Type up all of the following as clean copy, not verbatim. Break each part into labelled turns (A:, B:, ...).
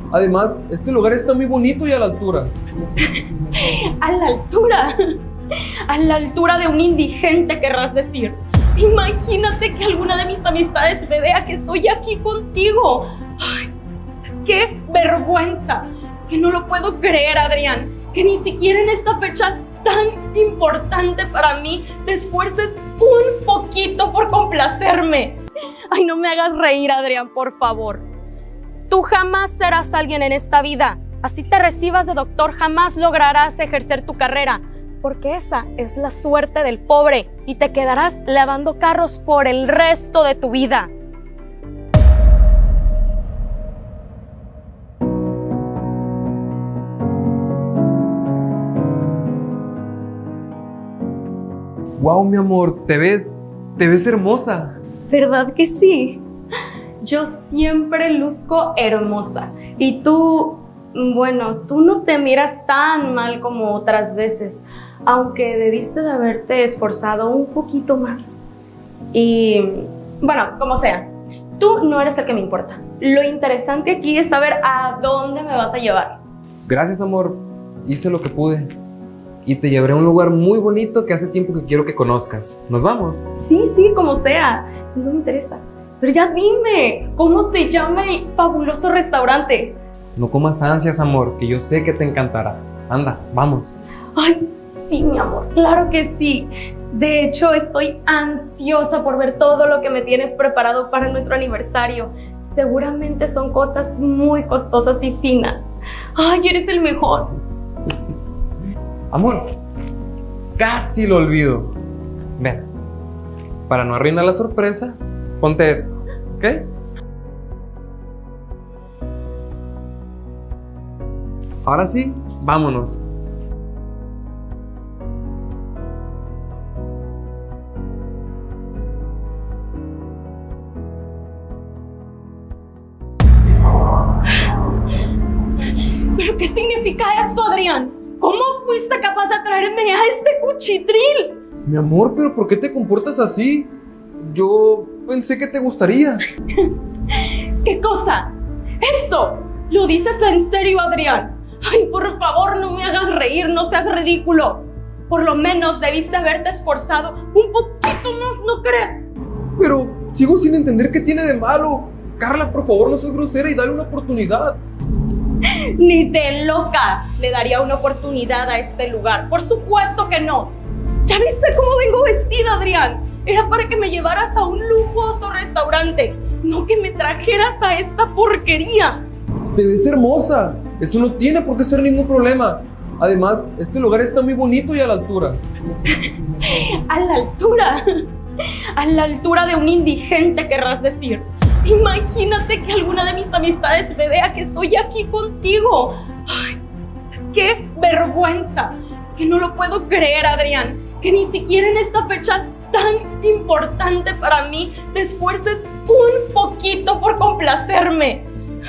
A: Además, este lugar está muy bonito y a la altura.
B: ¿A la altura? A la altura de un indigente, querrás decir. Imagínate que alguna de mis amistades me vea que estoy aquí contigo. ¡Ay, qué vergüenza! Es que no lo puedo creer, Adrián, que ni siquiera en esta fecha tan importante para mí te esfuerces un poquito por complacerme. Ay, no me hagas reír, Adrián, por favor. Tú jamás serás alguien en esta vida. Así te recibas de doctor, jamás lograrás ejercer tu carrera, porque esa es la suerte del pobre y te quedarás lavando carros por el resto de tu vida.
A: Wow, mi amor, te ves hermosa.
B: ¿Verdad que sí? Yo siempre luzco hermosa. Y tú, bueno, tú no te miras tan mal como otras veces, aunque debiste de haberte esforzado un poquito más. Y, bueno, como sea, tú no eres el que me importa. Lo interesante aquí es saber a dónde me vas a llevar.
A: Gracias, amor. Hice lo que pude. Y te llevaré a un lugar muy bonito que hace tiempo que quiero que conozcas. ¿Nos vamos?
B: Sí, como sea. No me interesa. Pero ya dime, ¿cómo se llama el fabuloso restaurante?
A: No comas ansias, amor, que yo sé que te encantará. Anda, vamos.
B: Ay, sí, mi amor, claro que sí. De hecho, estoy ansiosa por ver todo lo que me tienes preparado para nuestro aniversario. Seguramente son cosas muy costosas y finas. Ay, eres el mejor.
A: Amor, casi lo olvido. Ven, para no arruinar la sorpresa, ponte esto, ¿ok? Ahora sí, vámonos.
B: ¿Pero qué significa esto, Adrián? ¿Cómo fuiste capaz de traerme a este cuchitril?
A: Mi amor, ¿pero por qué te comportas así? Yo pensé que te gustaría.
B: ¿Qué cosa? ¡Esto! ¿Lo dices en serio, Adrián? Ay, por favor, no me hagas reír, no seas ridículo. Por lo menos debiste haberte esforzado un poquito más, ¿no crees?
A: Pero sigo sin entender qué tiene de malo. Carla, por favor, no seas grosera y dale una oportunidad.
B: Ni de loca le daría una oportunidad a este lugar. Por supuesto que no. ¿Ya viste cómo vengo vestida, Adrián? Era para que me llevaras a un lujoso restaurante, no que me trajeras a esta porquería.
A: Te ves hermosa. Eso no tiene por qué ser ningún problema. Además, este lugar está muy bonito y a la altura.
B: ¿A la altura? A la altura de un indigente, querrás decir. Imagínate que alguna de mis amistades me vea que estoy aquí contigo. ¡Ay, qué vergüenza! Es que no lo puedo creer, Adrián, que ni siquiera en esta fecha tan importante para mí te esfuerces un poquito por complacerme.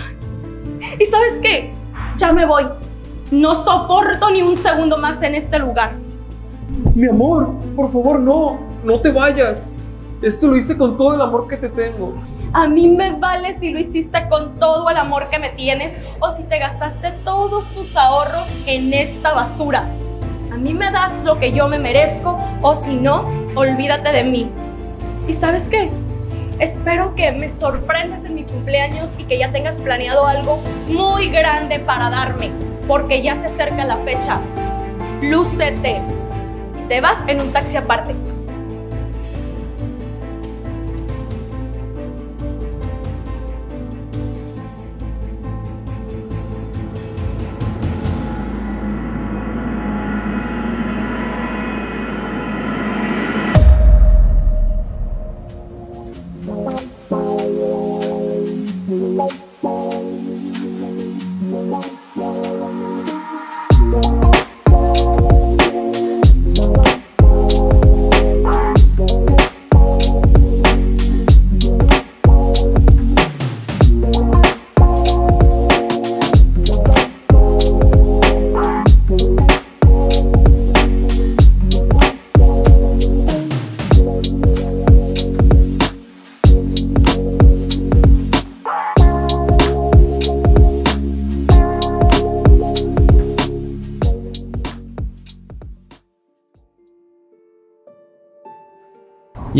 B: ¿Y sabes qué? Ya me voy. No soporto ni un segundo más en este lugar.
A: Mi amor, por favor, no te vayas. Esto lo hice con todo el amor que te tengo.
B: A mí me vale si lo hiciste con todo el amor que me tienes o si te gastaste todos tus ahorros en esta basura. A mí me das lo que yo me merezco o si no, olvídate de mí. ¿Y sabes qué? Espero que me sorprendas en mi cumpleaños y que ya tengas planeado algo muy grande para darme, porque ya se acerca la fecha. Lúcete y te vas en un taxi aparte.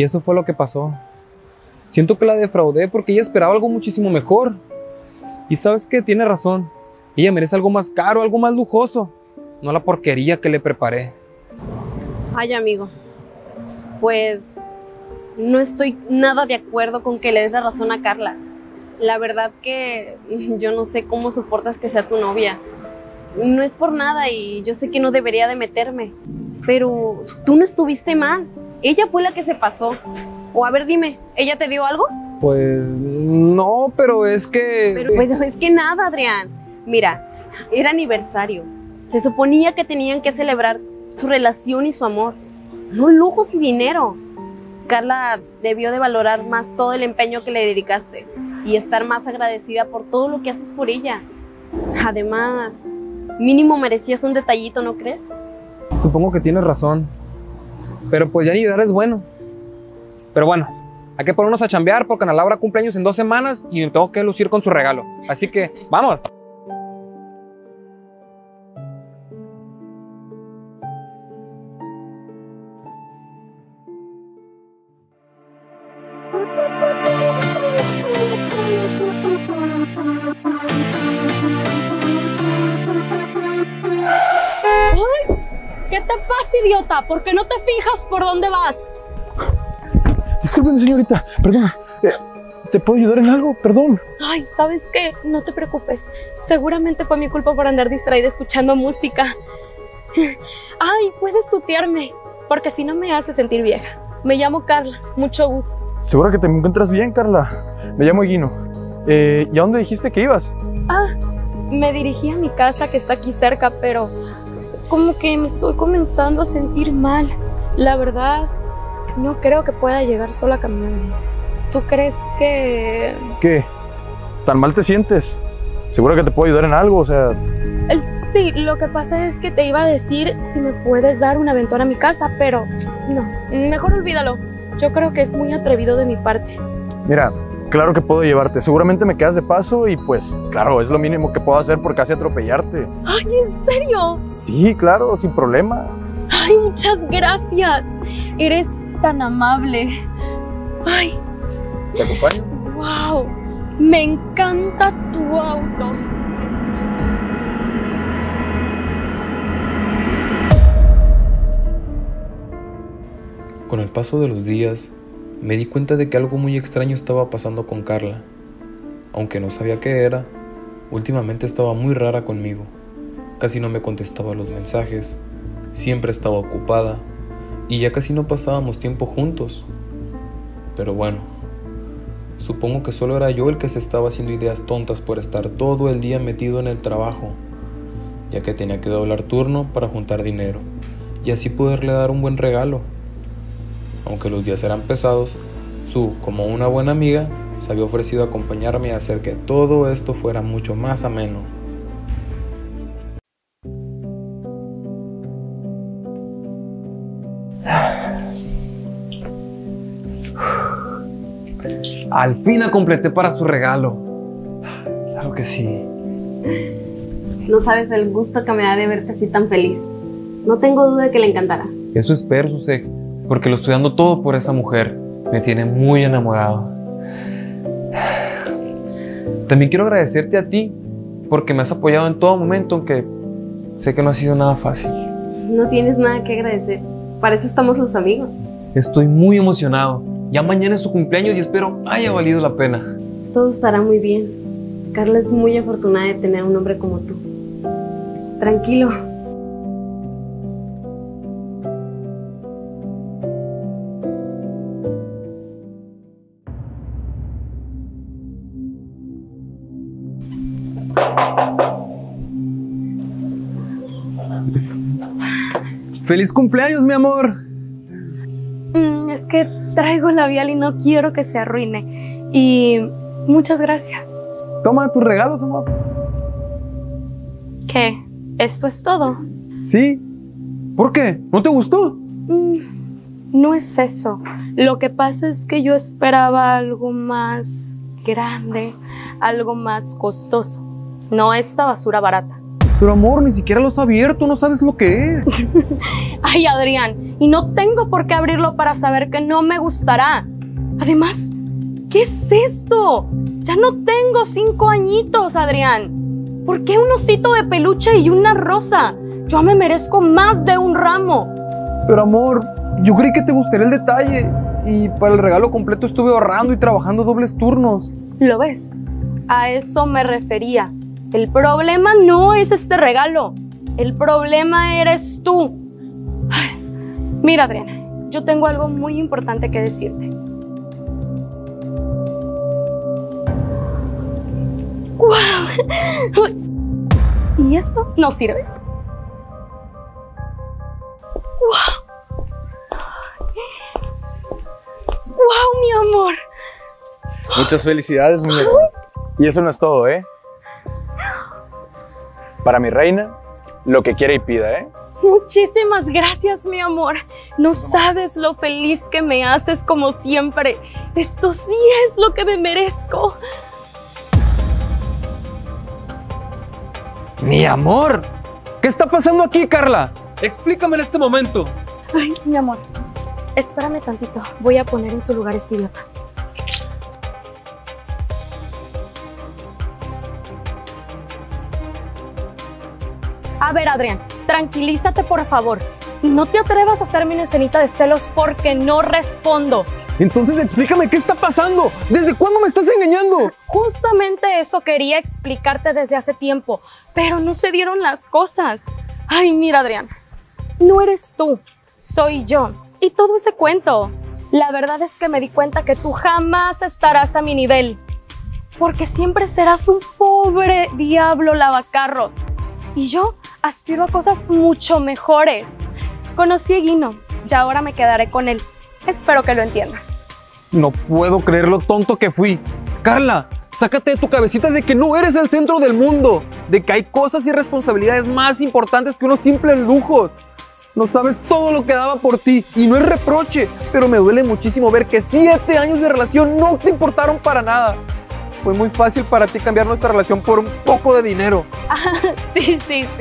A: Y eso fue lo que pasó. Siento que la defraudé porque ella esperaba algo muchísimo mejor. Y sabes qué, tiene razón. Ella merece algo más caro, algo más lujoso, no la porquería que le preparé.
B: Ay, amigo, pues no estoy nada de acuerdo con que le des la razón a Carla. La verdad que yo no sé cómo soportas que sea tu novia. No es por nada y yo sé que no debería de meterme, pero tú no estuviste mal. Ella fue la que se pasó. O a ver, dime, ¿ella te dio algo?
A: Pues no, pero es que...
B: Pero es que nada, Adrián. Mira, era aniversario. Se suponía que tenían que celebrar su relación y su amor, no lujos y dinero. Carla debió de valorar más todo el empeño que le dedicaste y estar más agradecida por todo lo que haces por ella. Además, mínimo merecías un detallito, ¿no crees?
A: Supongo que tienes razón, pero pues ya ni ayudar es bueno. Pero bueno, hay que ponernos a chambear porque Ana Laura cumpleaños en 2 semanas y me tengo que lucir con su regalo. Así que, ¡vamos!
B: ¿Qué te pasa, idiota? ¿Por qué no te fijas por dónde vas?
C: Discúlpeme, señorita, perdona. ¿Te puedo ayudar en algo? Perdón.
B: Ay, ¿sabes qué? No te preocupes. Seguramente fue mi culpa por andar distraída escuchando música. Ay, puedes tutearme, porque así no me hace sentir vieja. Me llamo Carla, mucho gusto.
C: ¿Segura que te encuentras bien, Carla? Me llamo Higuino. ¿Y a dónde dijiste que ibas?
B: Me dirigí a mi casa que está aquí cerca, pero como que me estoy comenzando a sentir mal. La verdad, no creo que pueda llegar sola caminando. ¿Tú crees que...?
C: ¿Qué? ¿Tan mal te sientes? ¿Segura que te puedo ayudar en algo? O sea...
B: Sí, lo que pasa es que te iba a decir si me puedes dar un aventón a mi casa, pero no, mejor olvídalo. Yo creo que es muy atrevido de mi parte.
C: Mira, claro que puedo llevarte. Seguramente me quedas de paso y pues, claro, es lo mínimo que puedo hacer por casi atropellarte.
B: Ay, ¿en serio?
C: Sí, claro, sin problema.
B: Ay, muchas gracias. Eres tan amable. Ay.
C: ¿Te acompaño?
B: Wow, me encanta tu auto.
D: Con el paso de los días, me di cuenta de que algo muy extraño estaba pasando con Carla. Aunque no sabía qué era, últimamente estaba muy rara conmigo. Casi no me contestaba los mensajes, siempre estaba ocupada y ya casi no pasábamos tiempo juntos. Pero bueno, supongo que solo era yo el que se estaba haciendo ideas tontas por estar todo el día metido en el trabajo, ya que tenía que doblar turno para juntar dinero y así poderle dar un buen regalo. Aunque los días eran pesados, Sue, como una buena amiga, se había ofrecido a acompañarme y hacer que todo esto fuera mucho más ameno.
A: Al fin la completé para su regalo.
C: Claro que sí.
B: No sabes el gusto que me da de verte así tan feliz. No tengo duda de que le encantará.
A: Eso espero, Susek, porque lo estoy dando todo por esa mujer. Me tiene muy enamorado. También quiero agradecerte a ti porque me has apoyado en todo momento, aunque sé que no ha sido nada fácil.
B: No tienes nada que agradecer. Para eso estamos los amigos.
A: Estoy muy emocionado. Ya mañana es su cumpleaños y espero haya valido la pena.
B: Todo estará muy bien. Carla es muy afortunada de tener un hombre como tú. Tranquilo.
A: ¡Feliz cumpleaños, mi amor!
B: Es que traigo labial y no quiero que se arruine. Y muchas gracias.
A: Toma tus regalos, amor.
B: ¿Qué? ¿Esto es todo?
A: Sí. ¿Por qué? ¿No te gustó?
B: No es eso. Lo que pasa es que yo esperaba algo más grande, algo más costoso. No esta basura barata.
A: Pero amor, ni siquiera lo has abierto, no sabes lo que es.
B: Ay, Adrián, y no tengo por qué abrirlo para saber que no me gustará. Además, ¿qué es esto? Ya no tengo 5 añitos, Adrián. ¿Por qué un osito de peluche y una rosa? Yo me merezco más de un ramo.
A: Pero amor, yo creí que te gustaría el detalle. Y para el regalo completo estuve ahorrando y trabajando dobles turnos.
B: ¿Lo ves? A eso me refería. El problema no es este regalo. El problema eres tú. Ay, mira, Adriana, yo tengo algo muy importante que decirte. ¡Wow! ¿Y esto no sirve? ¡Wow! ¡Wow, mi amor!
C: Muchas felicidades, muñeca. Y eso no es todo, ¿eh? Para mi reina, lo que quiera y pida, ¿eh?
B: Muchísimas gracias, mi amor. No sabes lo feliz que me haces como siempre. Esto sí es lo que me merezco.
A: Mi amor, ¿qué está pasando aquí, Carla? Explícame en este momento.
B: Ay, mi amor, espérame tantito. Voy a poner en su lugar a este idiota. A ver, Adrián, tranquilízate, por favor. Y no te atrevas a hacerme una escenita de celos porque no respondo.
A: Entonces explícame qué está pasando. ¿Desde cuándo me estás engañando?
B: Justamente eso quería explicarte desde hace tiempo, pero no se dieron las cosas. Ay, mira, Adrián, no eres tú, soy yo. Y todo ese cuento. La verdad es que me di cuenta que tú jamás estarás a mi nivel, porque siempre serás un pobre diablo lavacarros. Y yo aspiro a cosas mucho mejores. Conocí a Guino y ahora me quedaré con él. Espero que lo entiendas.
A: No puedo creer lo tonto que fui. Carla, sácate de tu cabecita de que no eres el centro del mundo, de que hay cosas y responsabilidades más importantes que unos simples lujos. No sabes todo lo que daba por ti y no es reproche, pero me duele muchísimo ver que 7 años de relación no te importaron para nada. Fue muy fácil para ti cambiar nuestra relación por un poco de dinero.
B: Ah, sí.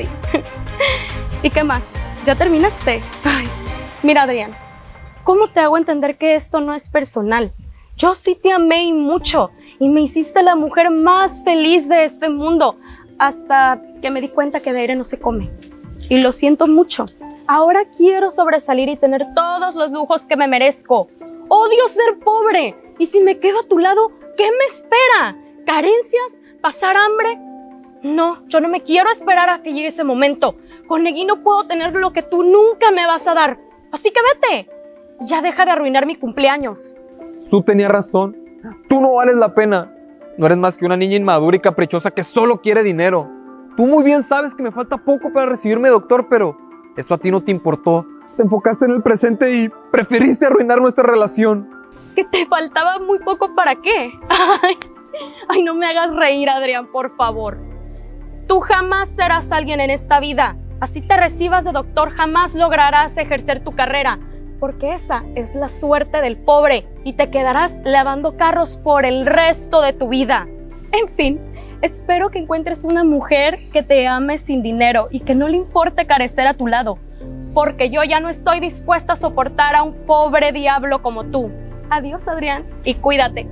B: ¿Y qué más? ¿Ya terminaste? Ay, mira, Adrián, ¿cómo te hago entender que esto no es personal? Yo sí te amé y mucho, y me hiciste la mujer más feliz de este mundo, hasta que me di cuenta que de aire no se come. Y lo siento mucho. Ahora quiero sobresalir y tener todos los lujos que me merezco. Odio ser pobre, y si me quedo a tu lado, ¿qué me espera? ¿Carencias? ¿Pasar hambre? No, yo no me quiero esperar a que llegue ese momento. Con Negui no puedo tener lo que tú nunca me vas a dar. Así que vete. Ya deja de arruinar mi cumpleaños.
A: Su tenía razón. Tú no vales la pena. No eres más que una niña inmadura y caprichosa que solo quiere dinero. Tú muy bien sabes que me falta poco para recibirme de doctor, pero eso a ti no te importó. Te enfocaste en el presente y preferiste arruinar nuestra relación.
B: ¿Que te faltaba muy poco para qué? Ay, no me hagas reír, Adrián, por favor. Tú jamás serás alguien en esta vida. Así te recibas de doctor, jamás lograrás ejercer tu carrera, porque esa es la suerte del pobre y te quedarás lavando carros por el resto de tu vida. En fin, espero que encuentres una mujer que te ame sin dinero y que no le importe carecer a tu lado, porque yo ya no estoy dispuesta a soportar a un pobre diablo como tú. Adiós, Adrián, y cuídate.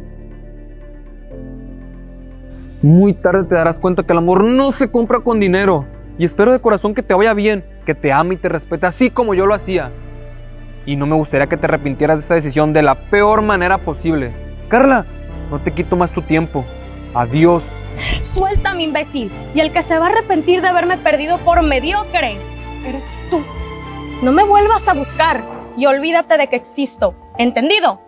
A: Muy tarde te darás cuenta que el amor no se compra con dinero. Y espero de corazón que te vaya bien, que te ame y te respete así como yo lo hacía. Y no me gustaría que te arrepintieras de esta decisión de la peor manera posible. Carla, no te quito más tu tiempo. Adiós.
B: Suéltame, imbécil. Y el que se va a arrepentir de haberme perdido por mediocre eres tú. No me vuelvas a buscar y olvídate de que existo. ¿Entendido?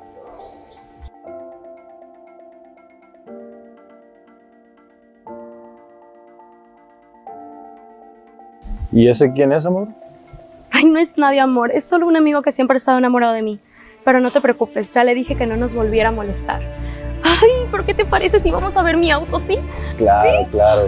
C: ¿Y ese quién es, amor?
B: Ay, no es nadie, amor. Es solo un amigo que siempre ha estado enamorado de mí. Pero no te preocupes, ya le dije que no nos volviera a molestar. Ay, ¿pero qué te parece si vamos a ver mi auto, sí?
C: Claro,
B: ¿Sí?
C: claro.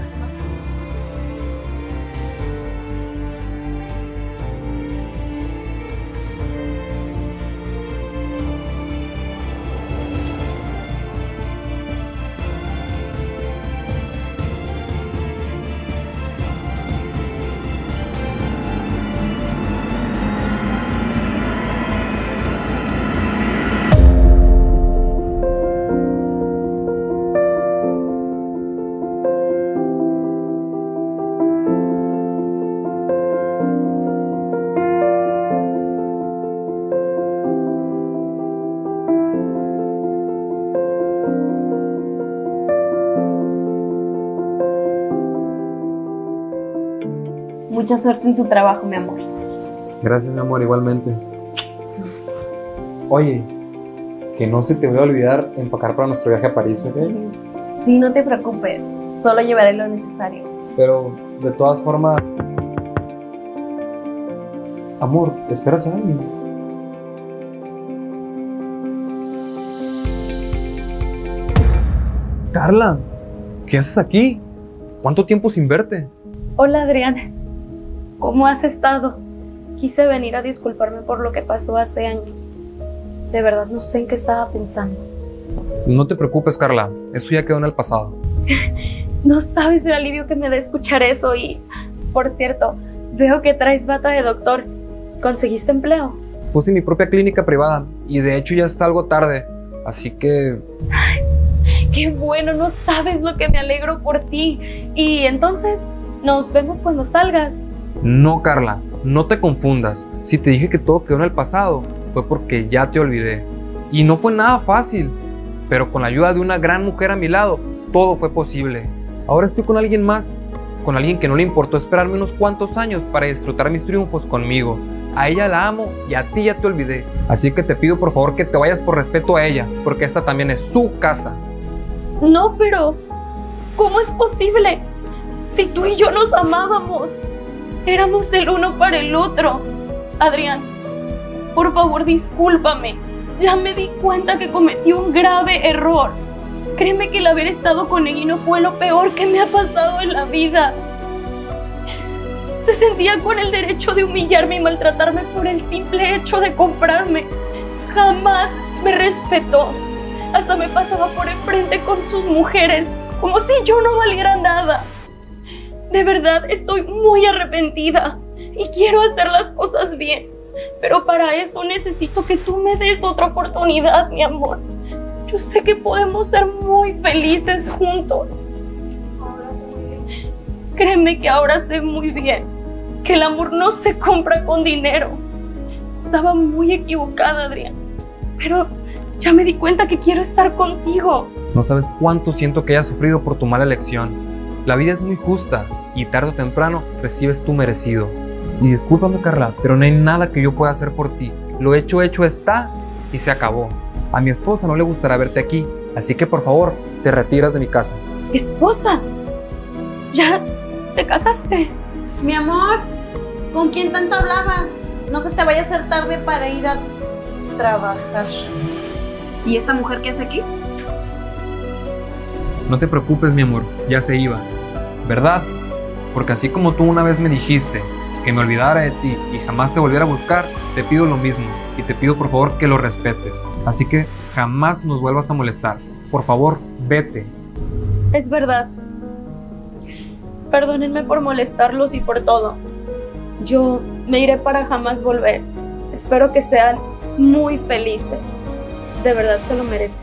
B: Mucha suerte en tu trabajo, mi amor.
A: Gracias, mi amor, igualmente. Oye, que no se te voy a olvidar empacar para nuestro viaje a París, ¿ok?
B: Sí, no te preocupes. Solo llevaré lo necesario.
A: Pero, de todas formas... Amor, ¿esperas a alguien? Carla, ¿qué haces aquí? ¿Cuánto tiempo sin verte?
B: Hola, Adrián. ¿Cómo has estado? Quise venir a disculparme por lo que pasó hace años. De verdad no sé en qué estaba pensando.
A: No te preocupes, Carla. Eso ya quedó en el pasado.
B: No sabes el alivio que me da escuchar eso y... Por cierto, veo que traes bata de doctor. ¿Conseguiste empleo?
A: Puse mi propia clínica privada y de hecho ya está algo tarde. Así que...
B: ¡Qué bueno! No sabes lo que me alegro por ti. Y entonces, nos vemos cuando salgas.
A: No, Carla. No te confundas. Si te dije que todo quedó en el pasado, fue porque ya te olvidé. Y no fue nada fácil. Pero con la ayuda de una gran mujer a mi lado, todo fue posible. Ahora estoy con alguien más. Con alguien que no le importó esperarme unos cuantos años para disfrutar mis triunfos conmigo. A ella la amo y a ti ya te olvidé. Así que te pido por favor que te vayas por respeto a ella, porque esta también es su casa.
B: No, pero... ¿cómo es posible? Si tú y yo nos amábamos. Éramos el uno para el otro. Adrián, por favor, discúlpame. Ya me di cuenta que cometí un grave error. Créeme que el haber estado con él no fue lo peor que me ha pasado en la vida. Se sentía con el derecho de humillarme y maltratarme por el simple hecho de comprarme. Jamás me respetó. Hasta me pasaba por enfrente con sus mujeres, como si yo no valiera nada. De verdad, estoy muy arrepentida y quiero hacer las cosas bien. Pero para eso necesito que tú me des otra oportunidad, mi amor. Yo sé que podemos ser muy felices juntos. Créeme que ahora sé muy bien que el amor no se compra con dinero. Estaba muy equivocada, Adrián. Pero ya me di cuenta que quiero estar contigo.
A: No sabes cuánto siento que hayas sufrido por tu mala elección. La vida es muy justa y tarde o temprano recibes tu merecido. Y discúlpame, Carla, pero no hay nada que yo pueda hacer por ti. Lo hecho está y se acabó. A mi esposa no le gustará verte aquí, así que por favor, te retiras de mi casa.
B: ¿Esposa? ¿Ya te casaste?
E: Mi amor, ¿con quién tanto hablabas? No se te vaya a hacer tarde para ir a trabajar. ¿Y esta mujer qué hace aquí?
A: No te preocupes, mi amor, ya se iba. ¿Verdad? Porque así como tú una vez me dijiste que me olvidara de ti y jamás te volviera a buscar, te pido lo mismo y te pido por favor que lo respetes. Así que jamás nos vuelvas a molestar. Por favor, vete.
B: Es verdad. Perdónenme por molestarlos y por todo. Yo me iré para jamás volver. Espero que sean muy felices. De verdad se lo merecen.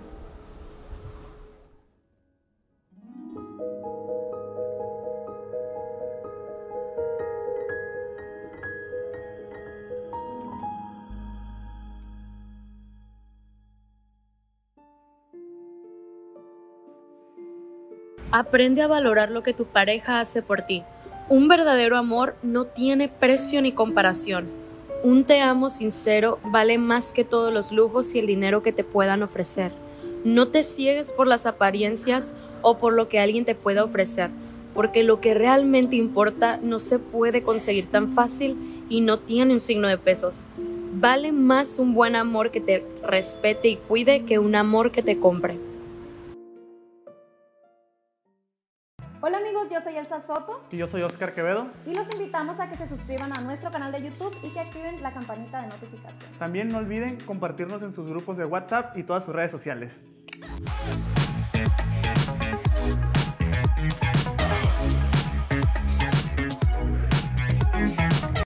B: Aprende a valorar lo que tu pareja hace por ti. Un verdadero amor no tiene precio ni comparación. Un te amo sincero vale más que todos los lujos y el dinero que te puedan ofrecer. No te ciegues por las apariencias o por lo que alguien te pueda ofrecer, porque lo que realmente importa no se puede conseguir tan fácil y no tiene un signo de pesos. Vale más un buen amor que te respete y cuide que un amor que te compre.
F: Hola amigos, yo soy Elsa Soto
G: Y yo soy Oscar Quevedo.
F: y los invitamos a que se suscriban a nuestro canal de YouTube y que activen la campanita de notificación.
G: También no olviden compartirnos en sus grupos de WhatsApp y todas sus redes sociales.